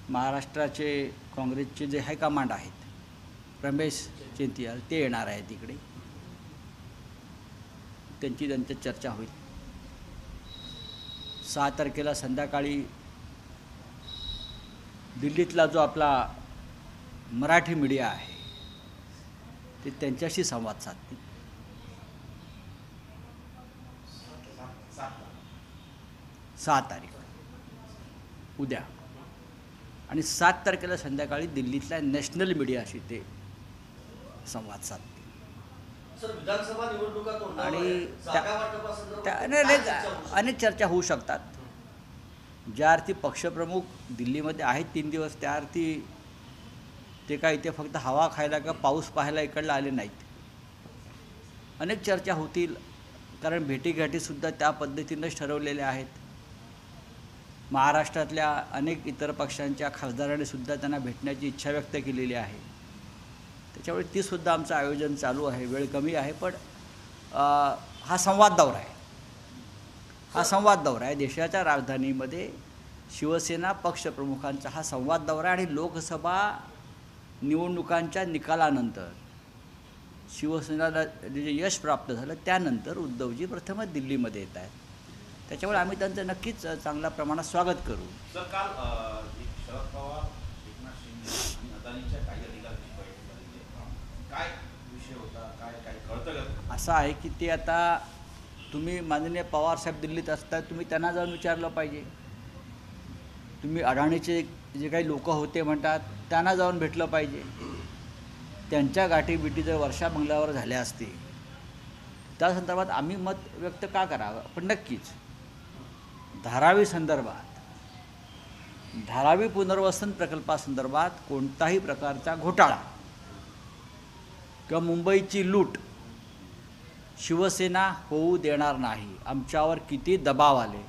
महाराष्ट्राचे काँग्रेसचे जे हायकमांड आहेत रमेश चेन्नैया ते येणार आहेत इकडे, त्यांची चर्चा होईल। 6 तारखेला संध्याकाळी दिल्लीतला जो आपला मराठी मीडिया आहे ते त्यांच्याशी संवाद साधतील। 6 तारीख उद्या आणि 7 तारखेला संध्याकाळी दिल्लीतल्या नॅशनल मीडियाशी ते संवाद साधतील। सर, विधानसभा निवडणुका तोंडावर आणि त्या अनेक चर्चा होऊ शकतात। ज्या अर्थी पक्षप्रमुख दिल्लीमध्ये आहेत 3 दिवस, त्या अर्थी ते काय इथे फक्त हवा खायला का पाऊस पाहायला इकडला आले नाहीत। अनेक चर्चा होतील, कारण भेटीगाठीसुद्धा त्या पद्धतीनंच ठरवलेल्या आहेत। महाराष्ट्रातल्या अनेक इतर पक्षांच्या खासदारांनी सुद्धा त्यांना भेटण्याची इच्छा व्यक्त केलेली आहे। त्याच्यामुळे तीसुद्धा आमचं आयोजन चालू आहे। वेळ कमी आहे, पण हा संवाद दौरा आहे। हा संवाद दौरा आहे देशाच्या राजधानीमध्ये शिवसेना पक्षप्रमुखांचा हा संवाद दौरा। आणि लोकसभा निवडणुकांच्या निकालानंतर शिवसेनेला जे यश प्राप्त झालं त्यानंतर उद्धवजी प्रथमच दिल्लीमध्ये येत आहेत। त्याच्यामुळे आम्ही त्यांचं नक्कीच चांगल्या प्रमाणात स्वागत करू। सर, काल शरद पवार, एकनाथ शिंदे आणि अदानीच्या काही अधिकाऱ्यांची बैठक झाली आहे। काय विषय होता, काय काय कळतं का? असं आहे की ते आता तुम्ही माननीय पवारसाहेब दिल्लीत असतात, तुम्ही त्यांना जाऊन विचारलं पाहिजे। तुम्ही अडाणीचे जे काही लोक होते म्हणतात त्यांना जाऊन भेटलं पाहिजे। त्यांच्या गाठीबिटी जर वर्षा बंगल्यावर झाल्या असतील त्या संदर्भात आम्ही मत व्यक्त का करावं। पण नक्कीच धारावी संदर्भात, धारावी पुनर्वसन प्रकल्पासंदर्भात कोणताही प्रकारचा घोटाळा किंवा मुंबईची लूट शिवसेना होऊ देणार नाही। आमच्यावर किती दबाव आले,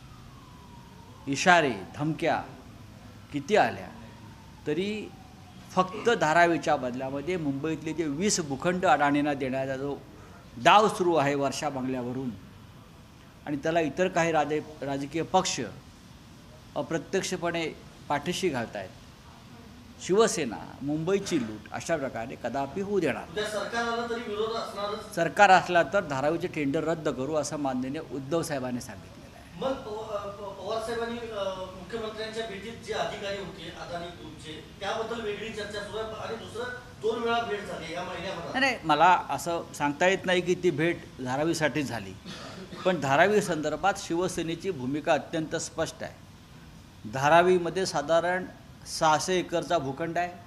इशारे, धमक्या किती आल्या, तरी फक्त धारावीच्या बदल्यामध्ये मुंबईतले जे 20 भूखंड अडाणींना देण्याचा जो डाव सुरू आहे वर्षा बंगल्यावरून, आणि त्याला इतर काही राजकीय पक्ष अप्रत्यक्षपणे पाठीशी घालत आहेत, शिवसेना मुंबईची लूट अशा प्रकारे कदापि होऊ देणार। सरकार आलं तरी विरोध असणारच। सरकार असला तर धारावीचे टेंडर रद्द करू असं माननीय उद्धव साहेबांनी सांगितलेलं आहे। मग पवार साहेबांनी मुख्यमंत्र्यांच्या भेटीत जे अधिकारी होते अदानी ग्रुपचे, त्याबद्दल वेगळी चर्चा सुरू आहे आणि दुसरं 2 वेळा भेट झाली या महिन्यामध्ये। नाही, मला असं सांगता येत नाही की ती भेट धारावीसाठी झाली, पण धारावी संदर्भात शिवसेनेची भूमिका अत्यंत स्पष्ट आहे। धारावीमध्ये साधारण 600 एकरचा भूखंड आहे।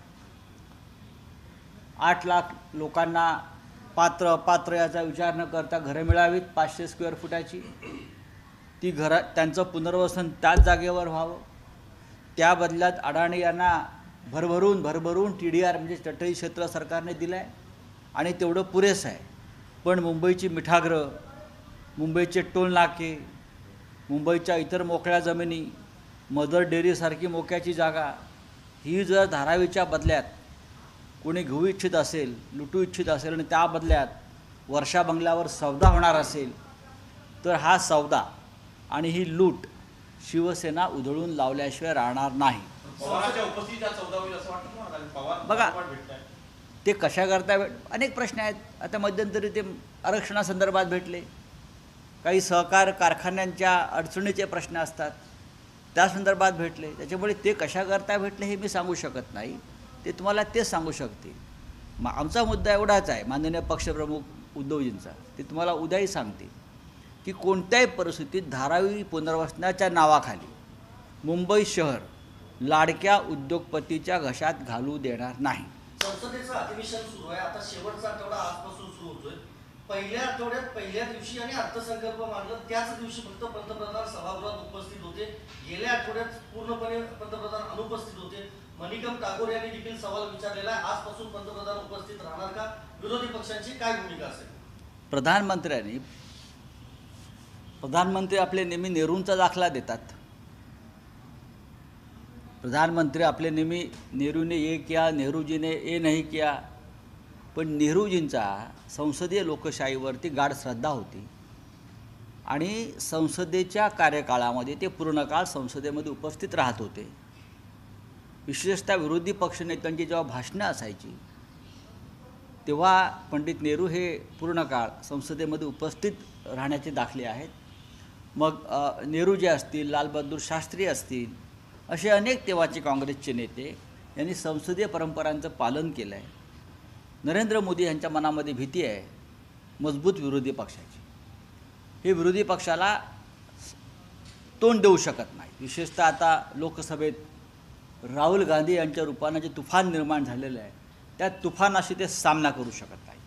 8 लाख लोकांना पात्र याचा विचार न करता घरं मिळावीत 500 स्क्वेअर फुटाची। ती घरं त्यांचं पुनर्वसन त्याच जागेवर व्हावं। त्या बदल्यात अडाणी यांना भरभरून TDR म्हणजे चटई क्षेत्र सरकारने दिलं आहे आणि तेवढं पुरेसं आहे। पण मुंबईची मिठागरं, मुंबईचे टोल नाके, मुंबईच्या इतर मोकळ्या जमिनी, मदर डेअरीसारखी मोक्याची जागा ही जर धारावीच्या बदल्यात कोणी घेऊ इच्छित असेल, लुटू इच्छित असेल आणि त्या बदल्यात वर्षा बंगल्यावर सौदा होणार असेल, तर हा सौदा आणि ही लूट शिवसेना उधळून लावल्याशिवाय राहणार नाही। पवारांच्या उपस्थितीत सौदा होईल असं वाटतं तुम्हाला? पवार बघा, ते कशा करता अनेक प्रश्न आहेत। आता मध्यंतरी ते आरक्षणासंदर्भात भेटले, काही सहकार कारखान्यांच्या अडचणीचे प्रश्न असतात त्या संदर्भात भेटले। त्याच्यामुळे ते कशा करता भेटले हे मी सांगू शकत नाही, ते तुम्हाला तेच सांगू शकतील। आमचा मुद्दा एवढाच आहे माननीय पक्षप्रमुख उद्धवजींचा, ते तुम्हाला उद्याही सांगतील की कोणत्याही परिस्थितीत धारावी पुनर्वसनाच्या नावाखाली मुंबई शहर लाडक्या उद्योगपतीच्या घशात घालू देणार नाही। संसदेचं अधिवेशन सुरू आहे, आता शेवटचा आठवडा आजपासून सुरू होतोय। पहिल्या आठवड्यात पहिल्या दिवशी आणि अर्थसंकल्प मांडला त्याच दिवशी फक्त पंतप्रधान सभागृहात उपस्थित होते। गेल्या आठवड्यात पूर्णपणे पंतप्रधान अनुपस्थित होते। मणिकम टागोर यांनी देखील सवाल विचारलेला आहे, आजपासून पंतप्रधान उपस्थित राहणार का? विरोधी पक्षांची काय भूमिका असेल? प्रधानमंत्री आपले नेहमी नेहरूंचा दाखला देतात। प्रधानमंत्री आपले नेहमी नेहरू ने ये किया, नेहरू जी ने ये नहीं किया, पण नेहरूजींचा संसदीय लोकशाहीवरती गाढ श्रद्धा होती आणि संसदेच्या कार्यकाळामध्ये ते पूर्ण काळ संसदेमध्ये उपस्थित राहत होते। विशेषतः विरोधी पक्षनेत्यांची जेव्हा भाषणं असायची तेव्हा पंडित नेहरू हे पूर्ण काळ संसदेमध्ये उपस्थित राहण्याचे दाखले आहेत. मग नेहरू जे असतील, लालबहादूर शास्त्री असतील, असे अनेक तेव्हाचे काँग्रेसचे नेते यांनी संसदीय परंपरांचं पालन केलं आहे. नरेंद्र मोदी यांच्या मनामध्ये भीती आहे मजबूत विरोधी पक्षाची. हे विरोधी पक्षाला तोंड देऊ शकत नाही. विशेषतः आता लोकसभेत राहुल गांधी यांच्या रूपानं जे तुफान निर्माण झालेलं आहे त्या तुफानाशी ते सामना करू शकत नाही.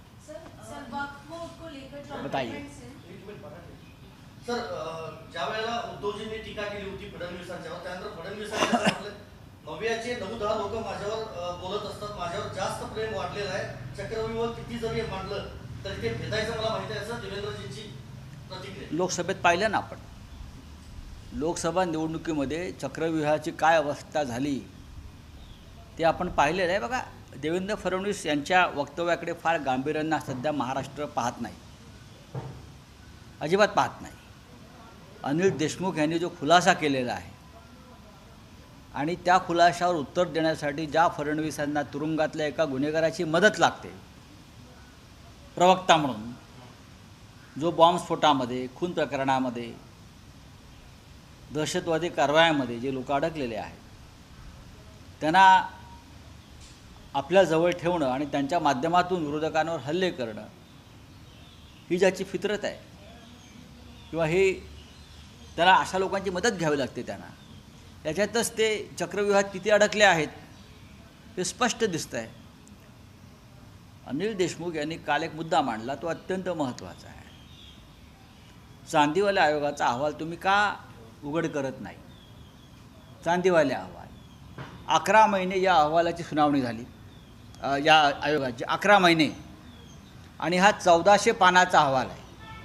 बताइए. सर, ज्या वेळेला उद्धवजींनी टीका केली होती फडणवीसांच्यावर, त्यानंतर फडणवीसांनी असं म्हटलं, नव्याचे 9-10 लोक माझ्यावर बोलत असतात, माझ्यावर जास्त प्रेम वाढलेलं आहे, चक्रव्यूह किती जरी मांडलं तरी ते भेदायचं मला माहिती आहे, असं देवेंद्रजींची प्रतिक्रिया. लोकसभेत पाहिलं ना आपण, लोकसभा निवडणुकीमध्ये चक्रव्यूहाची काय अवस्था झाली ते आपण पाहिलेलं आहे. बघा, देवेंद्र फडणवीस यांच्या वक्तव्याकडे फार गांभीर्यानं सध्या महाराष्ट्र पाहत नाही, अजिबात पाहत नाही. अनिल देशमुख यांनी जो खुलासा केलेला आहे आणि त्या खुलाशावर उत्तर देण्यासाठी ज्या फडणवीसांना तुरुंगातल्या एका गुन्हेगाराची मदत लागते प्रवक्ता म्हणून, जो बॉम्बस्फोटामध्ये, खून प्रकरणामध्ये, दहशतवादी कारवायांमध्ये जे लोक अडकलेले आहेत त्यांना आपल्याजवळ ठेवणं आणि त्यांच्या माध्यमातून विरोधकांवर हल्ले करणं ही ज्याची फितरत आहे किंवा हे त्याला अशा लोकांची मदत घ्यावी लागते त्यांना, याच्यातच ते चक्रव्यूहात किती अडकले आहेत हे स्पष्ट दिसतं आहे. अनिल देशमुख यांनी काल एक मुद्दा मांडला, तो अत्यंत महत्त्वाचा आहे. चांदीवाल्या आयोगाचा अहवाल तुम्ही का उघड करत नाही? चांदीवाले अहवाल 11 महिने या अहवालाची सुनावणी झाली, या आयोगाची 11 महिने, आणि हा 1400 पानाचा अहवाल आहे.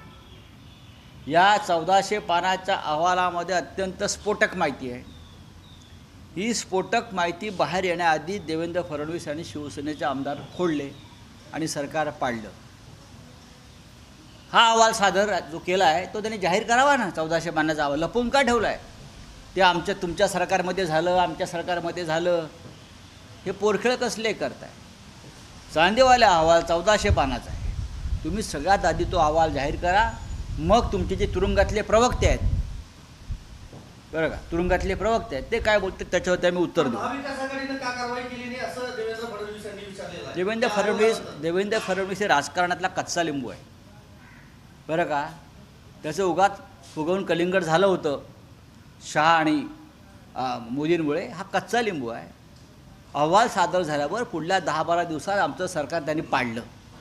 या 1400 पानाच्या अहवालामध्ये अत्यंत स्फोटक माहिती आहे. ही स्फोटक माहिती बाहेर येण्याआधी देवेंद्र फडणवीस यांनी शिवसेनेचे आमदार खोडले आणि सरकार पाडलं. हा अहवाल सादर जो केला आहे तो त्यांनी जाहीर करावा ना. 1400 पानाचा अहवाल लपवून का ठेवला आहे? ते तुमच्या सरकारमध्ये झालं, आमच्या सरकारमध्ये झालं, हे पोरखेळ कसले करताय? चांदीवाला अहवाल 1400 पानाचा आहे. तुम्ही सगळ्यात आधी तो अहवाल जाहीर करा, मग तुमचे जे तुरुंगातले प्रवक्ते आहेत, बरं का, तुरुंगातले प्रवक्ते आहेत ते काय बोलतात त्याच्यावर आम्ही उत्तर देऊ. महाविकास आघाडीनं का कारवाई केली नाही असं देवेंद्र फडणवीस यांनी विचारलेलं आहे. देवेंद्र फडणवीस हे राजकारणातला कच्चा लिंबू आहे, बरं का. त्याचं उगाच फुगवून कलिंगड झालं होतं शहा आणि मोदींमुळे. हा कच्चा लिंबू आहे. अहवाल सादर झाल्यावर पुढल्या 10-12 दिवसात आमचं सरकार त्यांनी पाडलं,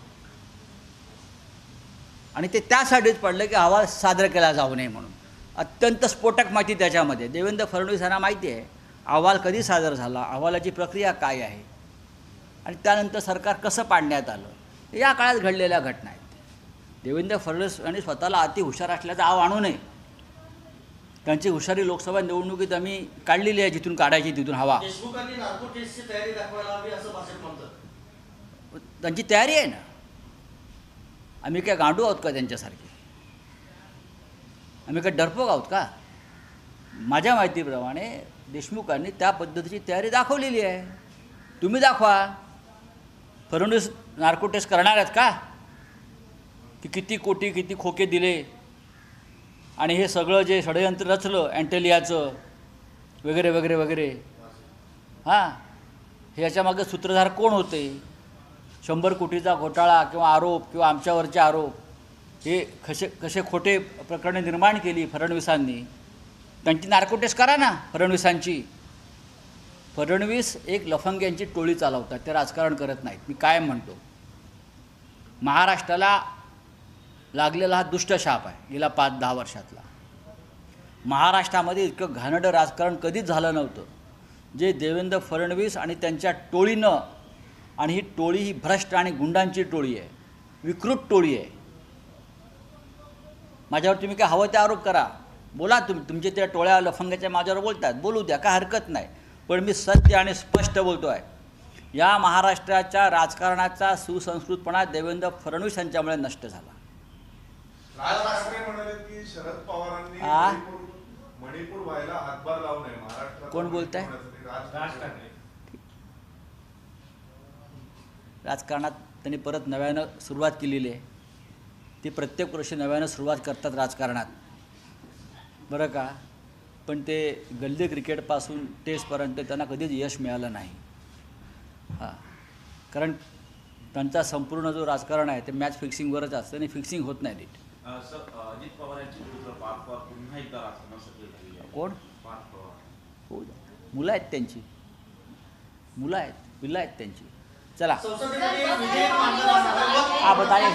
आणि ते त्यासाठीच पडलं की अहवाल सादर केला जाऊ नये म्हणून. अत्यंत स्फोटक माहिती त्याच्यामध्ये. देवेंद्र फडणवीस यांना माहिती आहे अहवाल कधी सादर झाला, अहवालाची प्रक्रिया काय आहे, आणि त्यानंतर सरकार कसं पाडण्यात आलं. या काळात घडलेल्या घटना आहेत. देवेंद्र फडणवीस यांनी स्वतःला अति हुशार असल्याचा आव आणू नये. त्यांची हुशारी लोकसभा निवडणुकीत आम्ही काढलेली आहे, जिथून काढायची तिथून हवा. देशमुखांनी नार्को टेस्टची तयारी दाखवायला हवी असं भाषण म्हणतात. त्यांची तयारी आहे ना. आम्ही काय गांडू आहोत का त्यांच्यासारखे? आम्ही काय डरपोक आहोत का? माझ्या माहितीप्रमाणे देशमुखांनी त्या पद्धतीची तयारी दाखवलेली आहे. तुम्ही दाखवा. फडणवीस नार्को टेस्ट करणार आहेत का? की किती कोटी किती खोके दिले आणि हे सगळं जे षडयंत्र रचलं अँटेलियाचं वगैरे वगैरे वगैरे, हां, हे याच्यामागे सूत्रधार कोण होते? 100 कोटीचा घोटाळा किंवा आरोप किंवा आमच्यावरचे आरोप, हे कसे खोटे प्रकरणे निर्माण केली फडणवीसांनी. त्यांची नार्को टेस्ट करा ना फडणवीसांची. फडणवीस एक लफंग्यांची टोळी चालवतात, ते राजकारण करत नाहीत. मी काय म्हणतो, महाराष्ट्राला लागलेला हा दुष्ट शाप आहे गेल्या 5-10 वर्षातला. महाराष्ट्रामध्ये इतकं घाणेरडं राजकारण कधीच झालं नव्हतं जे देवेंद्र फडणवीस आणि त्यांच्या टोळीनं. आणि ही टोळी ही भ्रष्ट आणि गुंडांची टोळी आहे, विकृत टोळी आहे. माझ्यावर तुम्ही काय हवं ते आरोप करा, बोला. तुमचे त्या टोळ्या लफंग्याच्या माझ्यावर बोलतात, बोलू द्या, काय हरकत नाही. पण मी सत्य आणि स्पष्ट बोलतो आहे, या महाराष्ट्राच्या राजकारणाचा सुसंस्कृतपणा देवेंद्र फडणवीस यांच्यामुळे नष्ट झाला. राज ठाकरे म्हणाले की शरद पवारांनी मणिपूर व्हायला हातभार लावू नये महाराष्ट्रात. कोण बोलताय? राज ठाकरे. राजकारणात त्यांनी परत नव्यानं सुरुवात केलेली आहे. ते प्रत्येक वर्षी नव्यानं सुरुवात करतात राजकारणात, बरं का. पण ते गल्ली क्रिकेटपासून टेस्टपर्यंत त्यांना कधीच यश मिळालं नाही. हां, कारण त्यांचा संपूर्ण जो राजकारण आहे ते मॅच फिक्सिंगवरच असतं आणि फिक्सिंग होत नाही नीट. सर, अजित पवार यांची पुत्र पार्थ पवार पुन्हा एकदा राजकारणात सक्रिय झालेली आहे. कोण? पार्थ पवार. हो, मुलं आहेत त्यांची, मुलं आहेत, पिल्लं आहेत त्यांची. चला, संसदेमध्ये एक विधेयक मांडलं जाणार आहे. हा बताइए.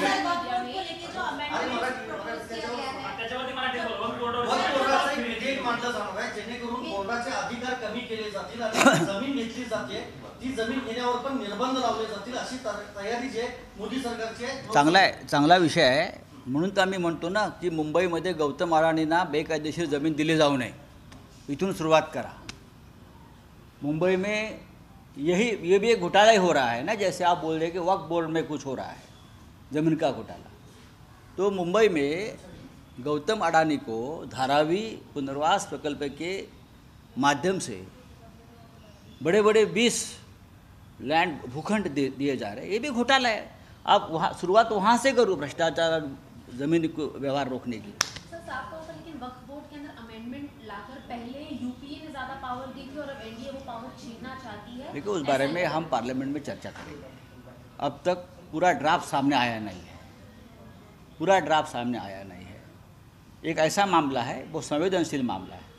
वक्फ बोर्डाचं एक विधेयक मांडलं जाणार आहे जेणेकरून बोर्डाचे अधिकार कमी केले जातील आणि जमीन घेतली जाते ती जमीन घेण्यावर पण निर्बंध लावले जातील अशी तयारी जी आहे मोदी सरकारची आहे. चांगला आहे, चांगला विषय आहे. म्हणून तर आम्ही म्हणतो ना की मुंबईमध्ये गौतम अडाणींना बेकायदेशीर जमीन दिली जाऊ नये. इथून सुरुवात करा. मुंबई में ये भी एक घोटाला ही हो रहा है ना, जैसे आप बोल रहे हैं कि वक्फ बोर्ड में कुछ हो रहा है, ज़मीन का घोटाला. तो मुंबई में गौतम अडानी को धारावी पुनर्वास प्रकल्प के माध्यम से बड़े बड़े 20 लैंड भूखंड दिए जा रहे हैं. ये भी घोटाला है. आप वहाँ शुरुआत वहाँ से करो, भ्रष्टाचार, ज़मीन को व्यवहार रोकने की. सर, साफ तौर पर लेकिन वक्फ बोर्ड के अंदर अमेंडमेंट लाकर पहले यूपीए ने ज़्यादा पावर दी थी और अब एनडीए वो पावर छीनना चाहती है. देखिए, उस बारे में हम पार्लियामेंट में चर्चा करेंगे. अब तक पूरा ड्राफ्ट सामने आया नहीं है, पूरा ड्राफ्ट सामने आया नहीं है. एक ऐसा मामला है, वो संवेदनशील मामला है.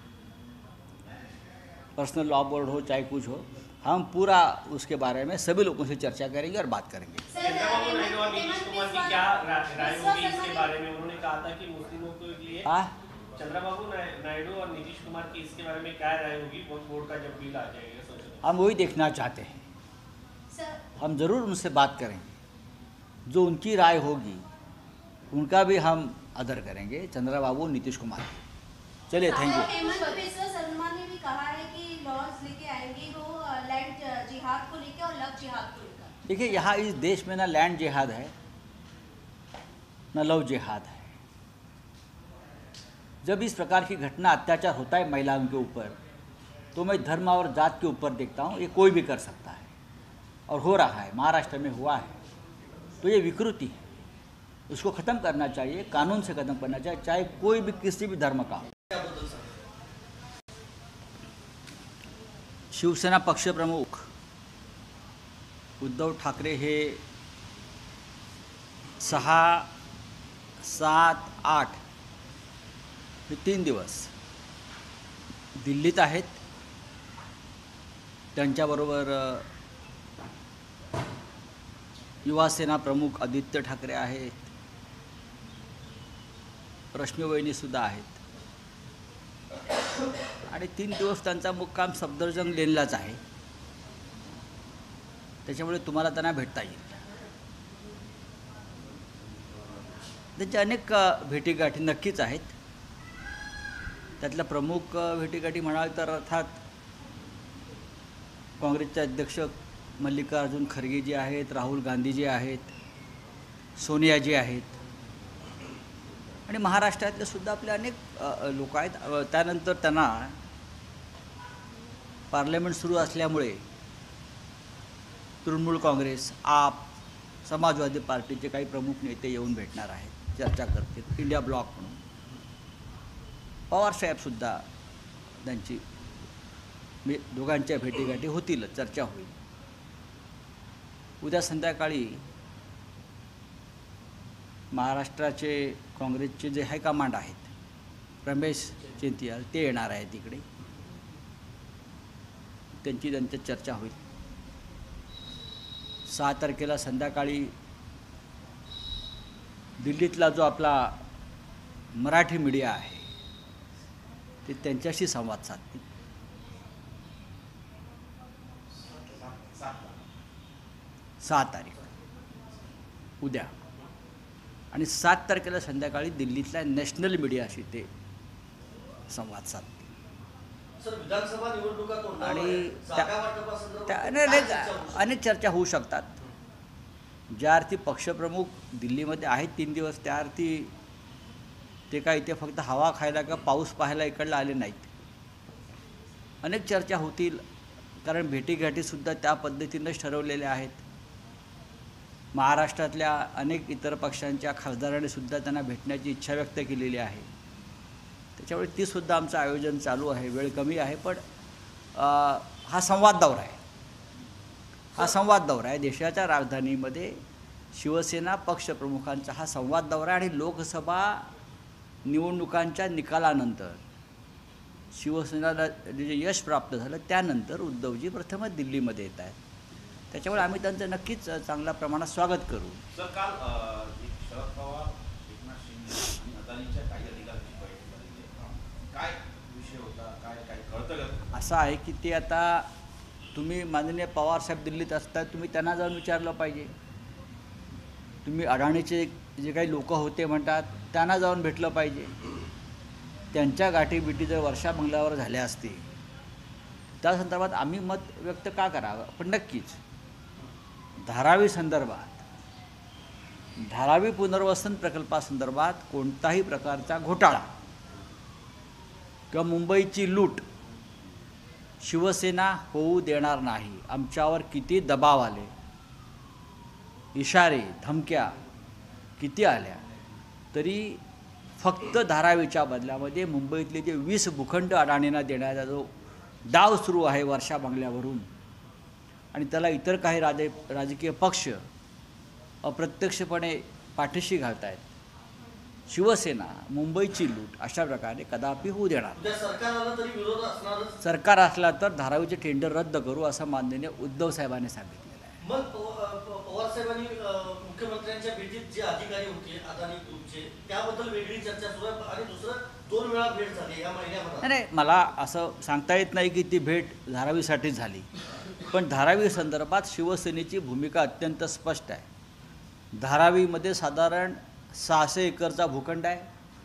पर्सनल लॉ बोर्ड हो चाहे कुछ हो, हम पूरा उसके बारे में सभी लोगों से चर्चा करेंगे और बात करेंगे. चंद्रबाबू नायडू और नीतीश कुमार की क्या राय होगी इसके बारे में? उन्होंने कहा था कि मुस्लिमों के लिए चंद्रबाबू नायडू और नीतीश कुमार की इसके बारे में क्या राय होगी वक्फ बोर्ड का जब बिल आ जाएगा संसद? हम वही देखना चाहते हैं. हम ज़रूर उनसे बात करेंगे. जो उनकी राय होगी उनका भी हम आदर करेंगे, चंद्रबाबू नीतीश कुमार. चलिए, थैंक यू. हेमंत बिस्वा शर्मा ने भी कहा है कि लॉज लेके आएंगे वो लैंड जिहाद को लेकर और लव जिहाद को लेकर. देखिए, यहाँ इस देश में ना लैंड जिहाद है न लव जिहाद है. जब इस प्रकार की घटना, अत्याचार होता है महिलाओं के ऊपर, तो मैं धर्म और जात के ऊपर देखता हूँ. ये कोई भी कर सकता है और हो रहा है, महाराष्ट्र में हुआ है. तो ये विकृति है, उसको ख़त्म करना चाहिए, कानून से ख़त्म करना चाहिए, चाहे कोई भी किसी भी धर्म का हो. त्याबद्दल सांगा. शिवसेना पक्षप्रमुख उद्धव ठाकरे हे 6, 7, 8 हे 3 दिवस दिल्लीत आहेत. त्यांच्याबरोबर युवा सेना प्रमुख आदित्य ठाकरे आहेत, रश्मी वहिनीसुद्धा आहेत. आणि 3 दिवस त्यांचा मुक्काम सफदरजंग लेनलाच आहे. त्याच्यामुळे तुम्हाला त्यांना भेटता येईल. त्यांच्या अनेक भेटीगाठी नक्कीच आहेत. त्यातल्या प्रमुख भेटीगाठी म्हणाल तर अर्थात काँग्रेसचे अध्यक्ष मल्लिकार्जुन खरगे जे आहेत, राहुल गांधी जे आहेत, सोनिया जी आहेत आणि महाराष्ट्रातले सुद्धा आपले अनेक लोक आहेत. त्यानंतर त्यांना पार्लमेंट सुरू असल्यामुळे तृणमूल काँग्रेस, आप, समाजवादी पार्टीचे काही प्रमुख नेते येऊन भेटणार आहेत, चर्चा करतील. इंडिया ब्लॉक म्हणून पवारसाहेबसुद्धा त्यांची दोघांच्या भेटीगाठी होतील, चर्चा होईल. उद्या संध्याकाळी महाराष्ट्राचे काँग्रेसचे जे हायकमांड आहेत रमेश चेन्तियाल ते येणार आहेत इकडे. त्यांची चर्चा होईल. 6 तारखेला संध्याकाळी दिल्लीतला जो आपला मराठी मीडिया आहे ते त्यांच्याशी संवाद साधतील. 6 तारीख उद्या. आणि 7 तारखेला संध्याकाळी दिल्लीतल्या नॅशनल मीडियाशी ते संवाद साधतील. सर, विधानसभा निवडणुका तोंडावर आणि आहेत. जागा वाटपासंदर्भात त्या काय चर्चा होऊ अनेक चर्चा होऊ शकतात. ज्या अर्थी पक्षप्रमुख दिल्लीमध्ये आहेत 3 दिवस, त्या अर्थी ते काय इथे फक्त हवा खायला का पाऊस पाहायला इकडला आले नाहीत. अनेक चर्चा होतील, कारण भेटीगाठीसुद्धा त्या पद्धतीनंच ठरवलेल्या आहेत. महाराष्ट्रातल्या अनेक इतर पक्षांच्या खासदारांनी सुद्धा त्यांना भेटण्याची इच्छा व्यक्त केलेली आहे. त्याच्यामुळे तीसुद्धा आमचं आयोजन चालू आहे. वेळ कमी आहे, पण हा संवाद दौरा आहे. हा संवाद दौरा आहे. देशाच्या राजधानीमध्ये शिवसेना पक्षप्रमुखांचा हा संवाद दौरा आहे. आणि लोकसभा निवडणुकांच्या निकालानंतर शिवसेनेला जे यश प्राप्त झालं त्यानंतर उद्धवजी प्रथमच दिल्लीमध्ये येत आहेत. त्याच्यामुळे आम्ही त्यांचं नक्कीच चांगल्या प्रमाणात स्वागत करू. सर, काल शरद पवार, एकनाथ शिंदे आणि अदानीच्या काही अधिकाऱ्यांची बैठक झाली आहे. काय विषय होता, काय काय कळतं का? असं आहे की ते आता तुम्ही माननीय पवारसाहेब दिल्लीत असतात, तुम्ही त्यांना जाऊन विचारलं पाहिजे. तुम्ही अडाणीचे जे काही लोक होते म्हणतात त्यांना जाऊन भेटलं पाहिजे. त्यांच्या गाठीबिटी जर वर्षा बंगल्यावर झाल्या असतील त्या संदर्भात आम्ही मत व्यक्त का करावं. पण नक्कीच धारावी संदर्भात, धारावी पुनर्वसन प्रकल्पासंदर्भात कोणताही प्रकारचा घोटाळा किंवा मुंबईची लूट शिवसेना होऊ देणार नाही. आमच्यावर किती दबाव आले, इशारे, धमक्या किती आल्या, तरी फक्त धारावीच्या बदल्यामध्ये मुंबईतले जे 20 भूखंड अडाणींना देण्याचा जो डाव सुरू आहे वर्षा बंगल्यावरून, आणि त्याला इतर काही राजकीय पक्ष अप्रत्यक्षपणे पाठीशी घालत आहेत. शिवसेना मुंबईची लूट अशा प्रकारे कदापि होऊ देणार. उद्या सरकार आलं तरी विरोध असणारच. सरकार असला तर धारावीचे टेंडर रद्द करू असं माननीय उद्धव साहेबांनी सांगितलेलं आहे. मग पवारसाहेबांनी मुख्यमंत्र्यांच्या भेटीत जे अधिकारी होते अदानी ग्रुपचे त्याबद्दल वेगळी चर्चा सुरू आहे आणि दुसरं 2 वेळा भेट झाली या महिन्यामध्ये. नाही, मला असं सांगता येत नाही की ती भेट धारावीसाठीच झाली, पण धारावी संदर्भात शिवसेनेची भूमिका अत्यंत स्पष्ट आहे. धारावीमध्ये साधारण 600 एकरचा भूखंड आहे.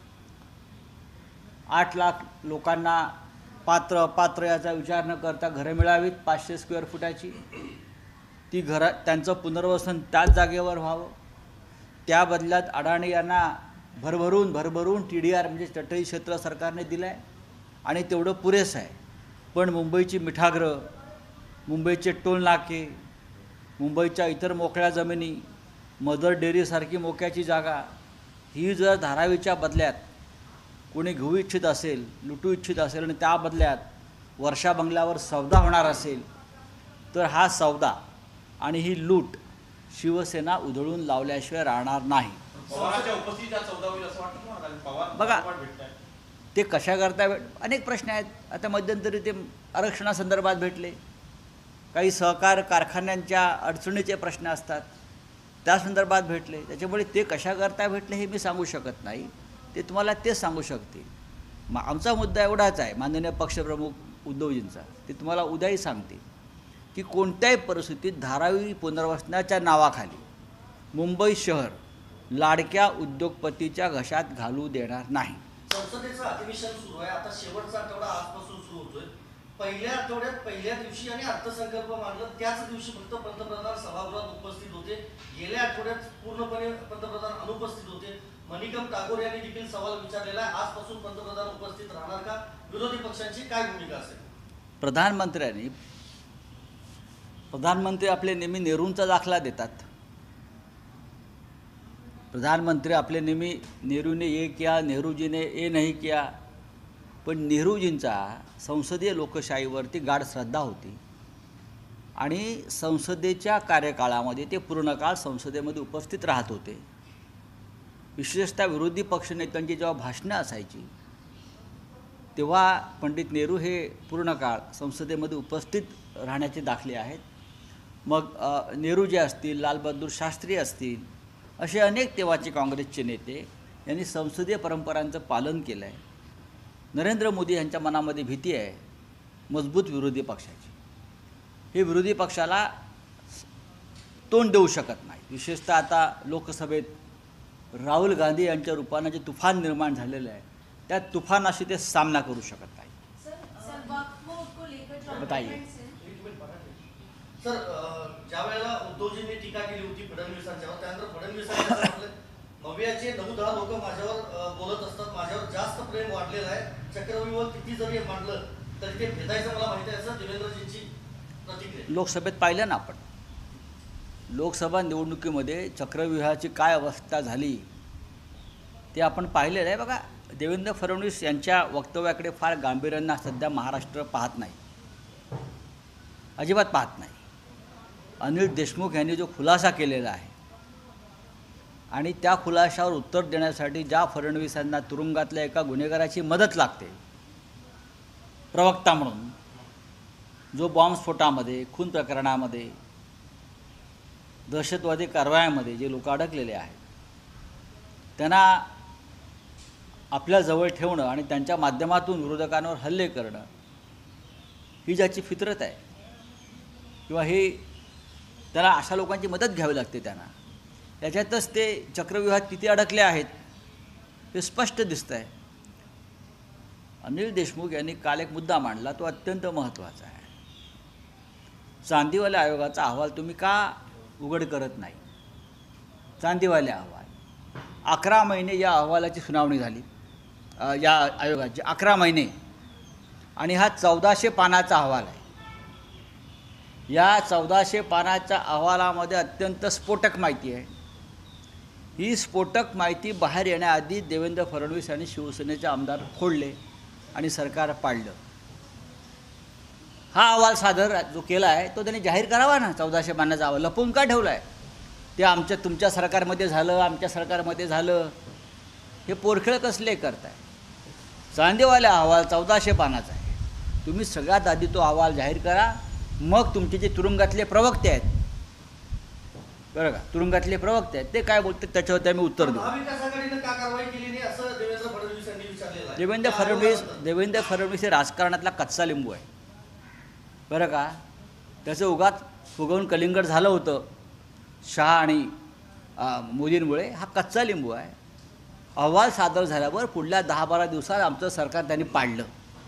8 लाख लोकांना पात्र याचा विचार न करता घरं मिळावीत 500 स्क्वेअर फुटाची. ती घरं त्यांचं पुनर्वसन त्याच जागेवर व्हावं. त्या बदल्यात अडाणी यांना भरभरून TDR म्हणजे चटई क्षेत्र सरकारने दिलं आहे आणि तेवढं पुरेसं आहे. पण मुंबईची मिठागृह, मुंबईचे टोल नाके, मुंबईच्या इतर मोकळ्या जमिनी, मदर डेअरीसारखी मोक्याची जागा ही जर धारावीच्या बदल्यात कोणी घेऊ इच्छित असेल, लुटू इच्छित असेल आणि त्या बदल्यात वर्षा बंगल्यावर सौदा होणार असेल तर हा सौदा आणि ही लूट शिवसेना उधळून लावल्याशिवाय राहणार नाही. पवारांच्या उपस्थितीत सौदा होईल असं वाटतं तुम्हाला? कारण पवार बघा, भेटताय. ते कशा करता अनेक प्रश्न आहेत. आता मध्यंतरी ते आरक्षणासंदर्भात भेटले, काही सहकार कारखान्यांच्या अडचणीचे प्रश्न असतात त्या संदर्भात भेटले. त्याच्यामुळे ते कशा करता भेटले हे मी सांगू शकत नाही, ते तुम्हाला तेच सांगू शकतील. आमचा मुद्दा एवढाच आहे माननीय पक्षप्रमुख उद्धवजींचा, ते तुम्हाला उद्याही सांगतील की कोणत्याही परिस्थितीत धारावी पुनर्वसनाच्या नावाखाली मुंबई शहर लाडक्या उद्योगपतीच्या घशात घालू देणार नाही. संसदेचं अधिवेशन सुरू आहे. आता शेवटचा आठवडा आजपासून सुरू होतोय. पहिल्या आठवड्यात पहिल्या दिवशी आणि अर्थसंकल्प मांडलं त्याच दिवशी फक्त पंतप्रधान सभागृहात उपस्थित होते. गेल्या आठवड्यात पूर्णपणे पंतप्रधान अनुपस्थित होते. मणिकम टागोर यांनी देखील सवाल विचारलेला आहे, आजपासून पंतप्रधान उपस्थित राहणार का? विरोधी पक्षांची काय भूमिका असेल? प्रधानमंत्री आपले नेहमी नेहरूंचा दाखला देतात. प्रधानमंत्री आपले नेहमी नेहरूने ये किया, नेहरूजीने ये नहीं किया. पण नेहरूजींचा संसदीय लोकशाहीवरती गाढ श्रद्धा होती आणि संसदेच्या कार्यकाळामध्ये ते पूर्ण काळ संसदेमध्ये उपस्थित राहत होते. विशेषतः विरोधी पक्षनेत्यांची जेव्हा भाषणं असायची तेव्हा पंडित नेहरू हे पूर्ण काळ संसदेमध्ये उपस्थित राहण्याचे दाखले आहेत. मग नेहरूजी असतील, लालबहादूर शास्त्री असतील, असे अनेक तेव्हाचे काँग्रेसचे नेते यांनी संसदीय परंपरांचं पालन केलं आहे. नरेंद्र मोदी यांच्या मनामध्ये भीती आहे मजबूत विरोधी पक्षाची. हे विरोधी पक्षाला तोंड देऊ शकत नाही. विशेषतः आता लोकसभेत राहुल गांधी यांच्या रूपानं जे तुफान निर्माण झालेलं आहे त्या तुफानाशी ते सामना करू शकत नाही. बताइए. सर, ज्या वेळेला उद्धवजींनी टीका केली होती फडणवीसांच्यावर, त्यानंतर फडणवीसांनी म्हटलं नव्याचे 9-10 लोक माझ्यावर बोलत असतात, माझ्यावर जास्त प्रेम वाढलेलं आहे, चक्रव्यूह किती जरी मांडलं तरी ते भेदायचं मला माहिती आहे, असं देवेंद्रजींची प्रतिक्रिया. लोकसभेत पाहिलं ना आपण, लोकसभा निवडणुकीमध्ये चक्रव्यूहाची काय अवस्था झाली ते आपण पाहिलेलं आहे. बघा, देवेंद्र फडणवीस यांच्या वक्तव्याकडे फार गांभीर्यानं सध्या महाराष्ट्र पाहत नाही, अजिबात पाहत नाही. अनिल देशमुख यांनी जो खुलासा केलेला आहे आणि त्या खुलाशावर उत्तर देण्यासाठी ज्या फडणवीसांना तुरुंगातल्या एका गुन्हेगाराची मदत लागते प्रवक्ता म्हणून, जो बॉम्बस्फोटामध्ये, खून प्रकरणामध्ये, दहशतवादी कारवायांमध्ये जे लोक अडकलेले आहेत त्यांना आपल्या जवळ ठेवणं आणि त्यांच्या माध्यमातून विरोधकांवर हल्ले करणं ही ज्याची फितरत आहे, किंवा हे त्याला अशा लोकांची मदत घ्यावी लागते त्यांना, याच्यातच ते चक्रव्यूहात किती अडकले आहेत हे स्पष्ट दिसतं आहे. अनिल देशमुख यांनी काल एक मुद्दा मांडला, तो अत्यंत महत्त्वाचा आहे. चांदीवाल्या आयोगाचा अहवाल तुम्ही का उघड करत नाही? चांदीवाले अहवाल 11 महिने या अहवालाची सुनावणी झाली, या आयोगाची 11 महिने, आणि हा 1400 पानाचा अहवाल आहे. या 1400 पानाच्या अहवालामध्ये अत्यंत स्फोटक माहिती आहे. ही स्फोटक माहिती बाहेर येण्याआधी देवेंद्र फडणवीस यांनी शिवसेनेचे आमदार फोडले आणि सरकार पाडलं. हा अहवाल सादर जो केला आहे तो त्यांनी जाहीर करावा ना. 1400 पानाचा अहवाल लपवून का ठेवला आहे? ते तुमच्या सरकारमध्ये झालं, आमच्या सरकारमध्ये झालं, हे पोरखेळ कसले करताय? चांदीवाला अहवाल 1400 पानाचा आहे. तुम्ही सगळ्यात आधी तो अहवाल जाहीर करा, मग तुमचे जे तुरुंगातले प्रवक्ते आहेत, बरं का, तुरुंगातले प्रवक्ते आहेत ते काय बोलतात त्याच्यावर आम्ही उत्तर देऊ. महाविकास आघाडीनं का कारवाई केली नाही असं देवेंद्र फडणवीस यांनी विचारलेलं आहे. देवेंद्र फडणवीस हे राजकारणातला कच्चा लिंबू आहे, बरं का. त्याचं उगाच फुगवून कलिंगड झालं होतं शहा आणि मोदींमुळे. हा कच्चा लिंबू आहे. अहवाल सादर झाल्यावर पुढल्या 10-12 दिवसात आमचं सरकार त्यांनी पाडलं,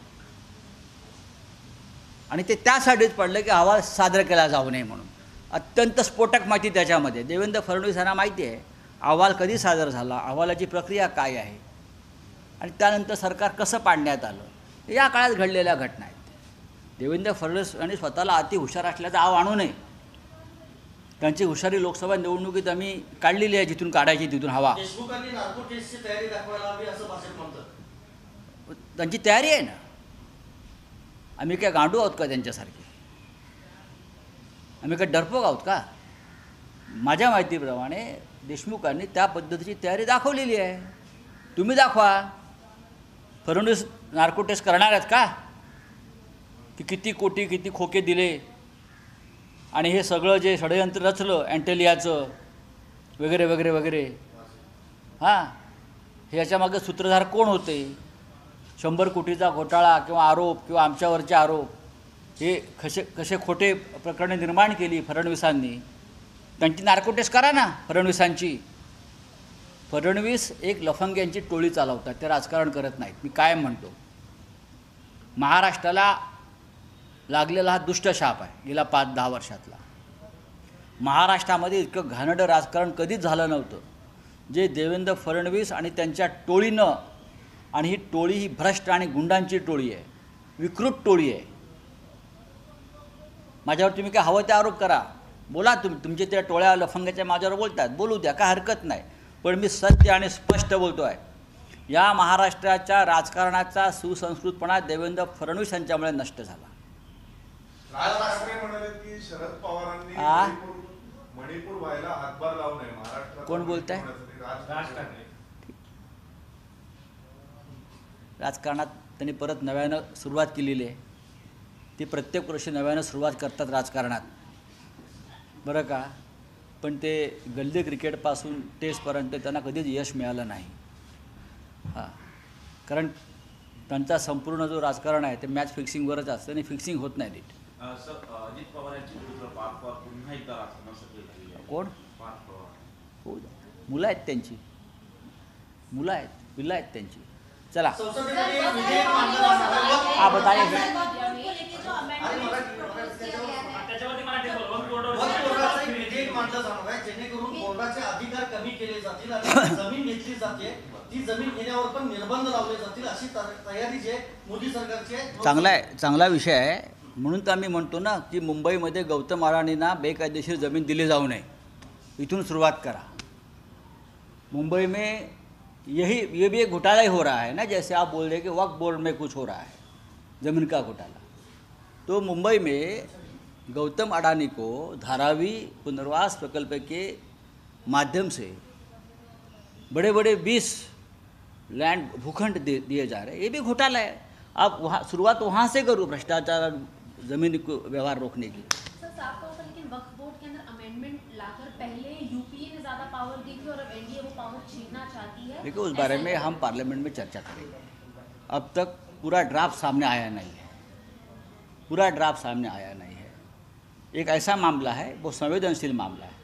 आणि ते त्यासाठीच पडलं की अहवाल सादर केला जाऊ नये म्हणून. अत्यंत स्फोटक माहिती त्याच्यामध्ये. देवेंद्र फडणवीस यांना माहिती आहे अहवाल कधी सादर झाला, अहवालाची प्रक्रिया काय आहे, आणि त्यानंतर सरकार कसं पाडण्यात आलं. या काळात घडलेल्या घटना आहेत. देवेंद्र फडणवीस यांनी स्वतःला अति हुशार असल्याचा आव आणू नये. त्यांची हुशारी लोकसभा निवडणुकीत आम्ही काढलेली आहे, जिथून काढायची तिथून हवा. देशमुखांनी नार्को टेस्टची तयारी दाखवायला हवी असं भाषण म्हणतात. त्यांची तयारी आहे ना. आम्ही काय गांडू आहोत का त्यांच्यासारखे? आम्ही काय डरपोक आहोत का? माझ्या माहितीप्रमाणे देशमुखांनी त्या पद्धतीची तयारी दाखवलेली आहे. तुम्ही दाखवा. फडणवीस नार्को टेस्ट करणार आहेत का? की किती कोटी किती खोके दिले आणि हे सगळं जे षडयंत्र रचलं अँटेलियाचं वगैरे वगैरे वगैरे, हां, हे याच्यामागे सूत्रधार कोण होते? 100 कोटीचा घोटाळा किंवा आरोप किंवा आमच्यावरचे आरोप, हे कसे खोटे प्रकरणे निर्माण केली फडणवीसांनी. त्यांची नार्को टेस्ट करा ना फडणवीसांची. फडणवीस एक लफंग्यांची टोळी चालवतात, ते राजकारण करत नाहीत. मी कायम म्हणतो, महाराष्ट्राला लागलेला हा दुष्ट शाप आहे गेल्या 5-10 वर्षातला. महाराष्ट्रामध्ये इतकं घाणेरडं राजकारण कधीच झालं नव्हतं जे देवेंद्र फडणवीस आणि त्यांच्या टोळीनं. आणि ही टोळी ही भ्रष्ट आणि गुंडांची टोळी आहे, विकृत टोळी आहे. माझ्यावर तुम्ही काय हवं ते आरोप करा, बोला. तुमचे त्या टोळ्या लफंग्याच्या माझ्यावर बोलतात, बोलू द्या, काय हरकत नाही. पण मी सत्य आणि स्पष्ट बोलतो आहे, या महाराष्ट्राच्या राजकारणाचा सुसंस्कृतपणा देवेंद्र फडणवीस यांच्यामुळे नष्ट झाला. राज ठाकरे म्हणाले की शरद पवारांनी मणिपूर व्हायला हातभार लावू नये महाराष्ट्रात. कोण बोलताय? राज ठाकरे. राजकारणात त्यांनी परत नव्यानं सुरुवात केलेली आहे. ती प्रत्येक वर्षी नव्यानं सुरुवात करतात राजकारणात, बरं का. पण ते गल्ली क्रिकेटपासून टेस्टपर्यंत त्यांना कधीच यश मिळालं नाही. हां, कारण त्यांचा संपूर्ण जो राजकारण आहे ते मॅच फिक्सिंगवरच असतं आणि फिक्सिंग होत नाही नीट. सर, अजित पवार यांची पुत्र पार्थ पवार पुन्हा एकदा राजकारणात सक्रिय झालेले आहेत. कोण? पार्थ पवार. हो, मुलं आहेत त्यांची, मुलं आहेत, पिल्लं आहेत त्यांची. चला, संसदेमध्ये एक विधेयक मांडलं जाणार आहे. हा बताइए. त्याच्यावरती मराठी बोल. वक्फ बोर्डावर वक्फ बोर्डाचं एक विधेयक मांडलं जाणार आहे जेणेकरून बोर्डाचे अधिकार कमी केले जातील आणि जमीन घेतली जाते, ती जमीन घेण्यावर पण निर्बंध लावले जातील अशी तयारी जी आहे मोदी सरकारची आहे. चांगला विषय आहे. म्हणून तर आम्ही म्हणतो ना की मुंबईमध्ये गौतम अडाणींना बेकायदेशीर ज़मीन दिली जाऊ नये, इथून सुरुवात करा। मुंबई में ये भी एक घोटाला ही हो रहा है ना, जैसे आप बोल रहे कि वक्फ बोर्ड में कुछ हो रहा है, ज़मीन का घोटाला। तो मुंबई में गौतम अडानी को धारावी पुनर्वास प्रकल्प के माध्यम से बड़े बड़े 20 लैंड भूखंड दिए जा रहे हैं, ये भी घोटाला है। आप वहाँ शुरुआत वहाँ से करो, भ्रष्टाचार ज़मीन को व्यवहार रोकने की। सर साफ तौर पर लेकिन वक्फ बोर्ड के अंदर अमेंडमेंट लाकर पहले यूपीए ने ज्यादा पावर दी थी और अब एनडीए वो पावर छीनना चाहती है। देखिए उस बारे में हम पार्लियामेंट में चर्चा करेंगे। अब तक पूरा ड्राफ्ट सामने आया नहीं है, पूरा ड्राफ्ट सामने आया नहीं है। एक ऐसा मामला है, वो संवेदनशील मामला है,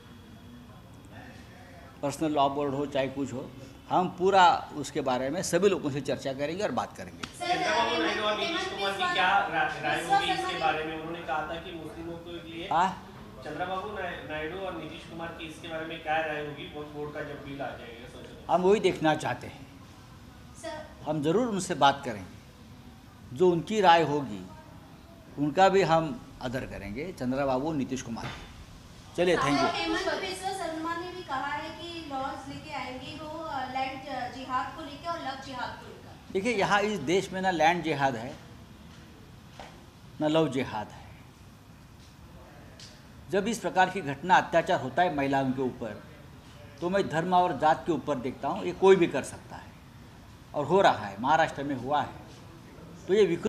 पर्सनल लॉ बोर्ड हो चाहे कुछ हो, हम पूरा उसके बारे में सभी लोगों से चर्चा करेंगे और बात करेंगे। चंद्रबाबू नायडू और नीतीश कुमार की क्या राय होगी इसके बारे में? उन्होंने कहा था कि मुस्लिमों के लिए चंद्रबाबू नायडू और नीतीश कुमार की इसके बारे में क्या राय होगी वक्फ बोर्ड का जब बिल आ जाएगा? सोचो हम वही देखना चाहते हैं, हम ज़रूर उनसे बात करेंगे, जो उनकी राय होगी उनका भी हम आदर करेंगे, चंद्रबाबू नीतीश कुमार। चलिए, थैंक यू। हेमंत बिस्वा शर्मा ने भी कहा है कि लॉज लेके आएंगे वो लैंड जिहाद को लेकर और लव जिहाद को लेकर। देखिए यहाँ इस देश में ना लैंड जिहाद है ना लव जिहाद है। जब इस प्रकार की घटना, अत्याचार होता है महिलाओं के ऊपर, तो मैं धर्म और जात के ऊपर देखता हूँ, ये कोई भी कर सकता है और हो रहा है, महाराष्ट्र में हुआ है। तो ये